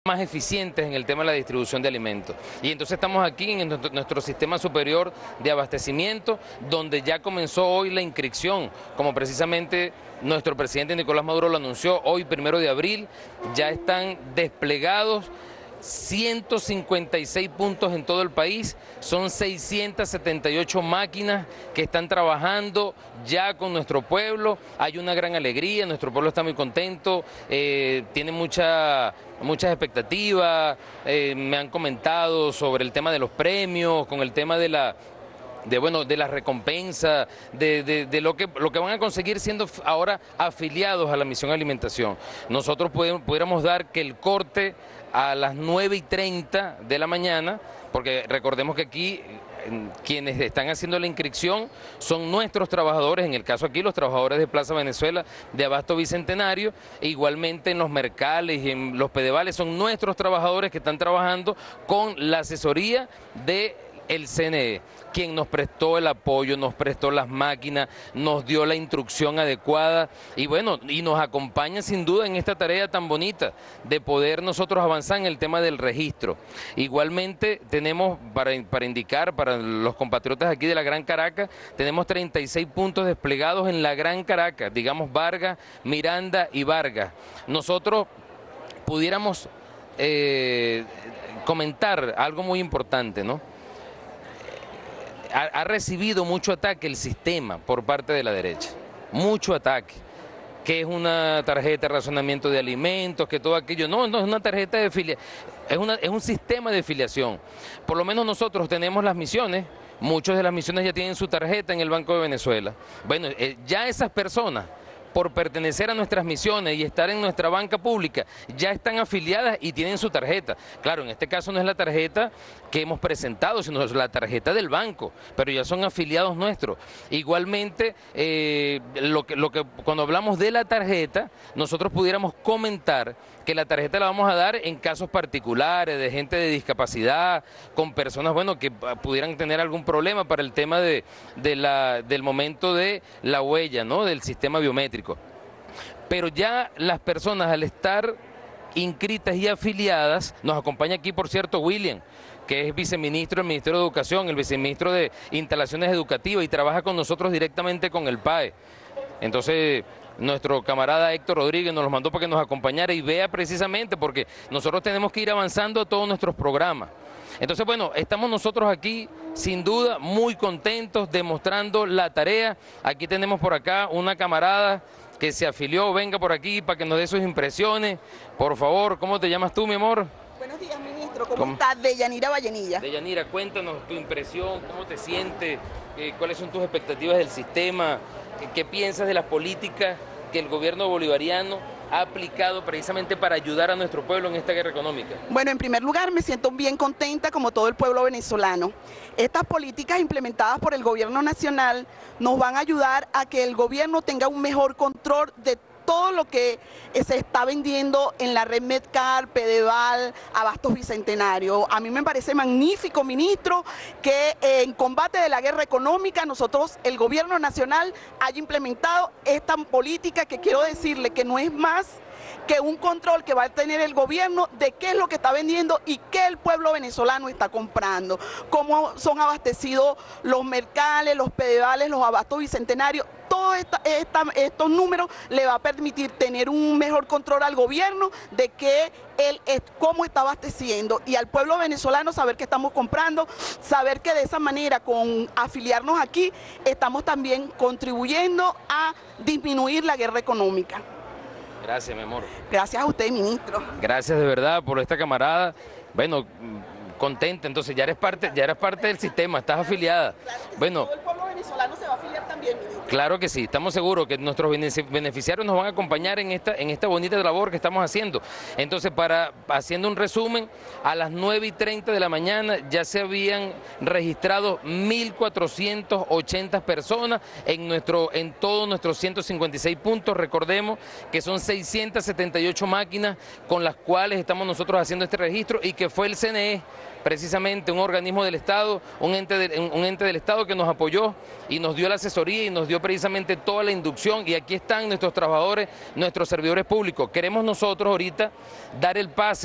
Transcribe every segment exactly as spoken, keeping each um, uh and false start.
más eficientes en el tema de la distribución de alimentos. Y entonces estamos aquí en nuestro, nuestro sistema superior de abastecimiento, donde ya comenzó hoy la inscripción, como precisamente nuestro presidente Nicolás Maduro lo anunció hoy, primero de abril, ya están desplegados ciento cincuenta y seis puntos en todo el país, son seiscientas setenta y ocho máquinas que están trabajando ya con nuestro pueblo. Hay una gran alegría, nuestro pueblo está muy contento, eh, tiene mucha, muchas expectativas, eh, me han comentado sobre el tema de los premios, con el tema de la... de bueno de la recompensa, de, de, de lo que lo que van a conseguir siendo ahora afiliados a la misión alimentación. Nosotros pudiéramos dar que el corte a las nueve y treinta de la mañana, porque recordemos que aquí quienes están haciendo la inscripción son nuestros trabajadores, en el caso aquí los trabajadores de Plaza Venezuela de Abasto Bicentenario, e igualmente en los mercales y en los pedevales son nuestros trabajadores que están trabajando con la asesoría de el C N E, quien nos prestó el apoyo, nos prestó las máquinas, nos dio la instrucción adecuada y bueno, y nos acompaña sin duda en esta tarea tan bonita de poder nosotros avanzar en el tema del registro. Igualmente tenemos, para, para indicar para los compatriotas aquí de la Gran Caracas, tenemos treinta y seis puntos desplegados en la Gran Caracas, digamos Vargas, Miranda y Vargas. Nosotros pudiéramos eh, comentar algo muy importante, ¿no? Ha, ha recibido mucho ataque el sistema por parte de la derecha, mucho ataque, que es una tarjeta de racionamiento de alimentos, que todo aquello, no, no es una tarjeta de filiación, es, una, es un sistema de filiación. Por lo menos nosotros tenemos las misiones, muchos de las misiones ya tienen su tarjeta en el Banco de Venezuela. Bueno, eh, ya esas personas, por pertenecer a nuestras misiones y estar en nuestra banca pública, ya están afiliadas y tienen su tarjeta. Claro, en este caso no es la tarjeta que hemos presentado, sino es la tarjeta del banco, pero ya son afiliados nuestros. Igualmente, eh, lo que, lo que, cuando hablamos de la tarjeta, nosotros pudiéramos comentar que la tarjeta la vamos a dar en casos particulares, de gente de discapacidad, con personas, bueno, que pudieran tener algún problema para el tema de, de la, del momento de la huella, ¿no?, del sistema biométrico. Pero ya las personas, al estar inscritas y afiliadas, nos acompaña aquí, por cierto, William, que es viceministro del Ministerio de Educación, el viceministro de Instalaciones Educativas, y trabaja con nosotros directamente con el P A E. Entonces, nuestro camarada Héctor Rodríguez nos los mandó para que nos acompañara y vea precisamente, porque nosotros tenemos que ir avanzando a todos nuestros programas. Entonces, bueno, estamos nosotros aquí, sin duda, muy contentos, demostrando la tarea. Aquí tenemos por acá una camarada que se afilió, venga por aquí para que nos dé sus impresiones. Por favor, ¿cómo te llamas tú, mi amor? Buenos días, ministro. ¿Cómo, ¿Cómo? estás? Deyanira Vallenilla. Deyanira, cuéntanos tu impresión, cómo te sientes, eh, cuáles son tus expectativas del sistema, qué piensas de las políticas que el gobierno bolivariano ha aplicado precisamente para ayudar a nuestro pueblo en esta guerra económica. Bueno, en primer lugar me siento bien contenta como todo el pueblo venezolano. Estas políticas implementadas por el gobierno nacional nos van a ayudar a que el gobierno tenga un mejor control de todo lo que se está vendiendo en la red Medcar, Pedeval, Abastos Bicentenario. A mí me parece magnífico, ministro, que en combate de la guerra económica nosotros, el gobierno nacional, haya implementado esta política que quiero decirle que no es más que un control que va a tener el gobierno de qué es lo que está vendiendo y qué el pueblo venezolano está comprando, cómo son abastecidos los mercales, los pedevales, los abastos bicentenarios. Todos esta, esta, estos números le va a permitir tener un mejor control al gobierno de que él es, cómo está abasteciendo, y al pueblo venezolano saber que estamos comprando, saber que de esa manera, con afiliarnos aquí, estamos también contribuyendo a disminuir la guerra económica. Gracias, mi amor. Gracias a usted, ministro. Gracias de verdad por esta camarada. Bueno, contenta, entonces ya eres parte, ya eres parte del sistema, estás afiliada. Claro que bueno, sí, todo el pueblo venezolano se va a afiliar también, ministro. Claro que sí, estamos seguros que nuestros beneficiarios nos van a acompañar en esta, en esta bonita labor que estamos haciendo. Entonces, para haciendo un resumen, a las nueve y treinta de la mañana ya se habían registrado mil cuatrocientas ochenta personas en, nuestro, en todos nuestros ciento cincuenta y seis puntos. Recordemos que son seiscientas setenta y ocho máquinas con las cuales estamos nosotros haciendo este registro, y que fue el C N E, precisamente un organismo del Estado, un ente, de, un ente del Estado que nos apoyó y nos dio la asesoría y nos dio precisamente toda la inducción, y aquí están nuestros trabajadores, nuestros servidores públicos. Queremos nosotros ahorita dar el pase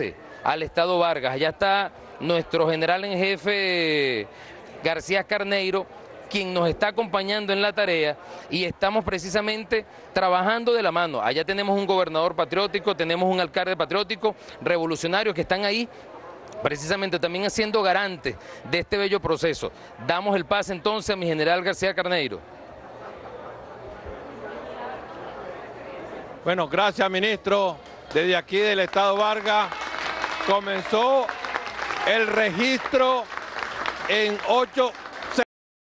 al estado Vargas. Allá está nuestro general en jefe García Carneiro, quien nos está acompañando en la tarea, y estamos precisamente trabajando de la mano. Allá tenemos un gobernador patriótico, tenemos un alcalde patriótico, revolucionarios que están ahí precisamente también siendo garantes de este bello proceso. Damos el pase entonces a mi general García Carneiro. Bueno, gracias, ministro. Desde aquí del estado Vargas comenzó el registro en ocho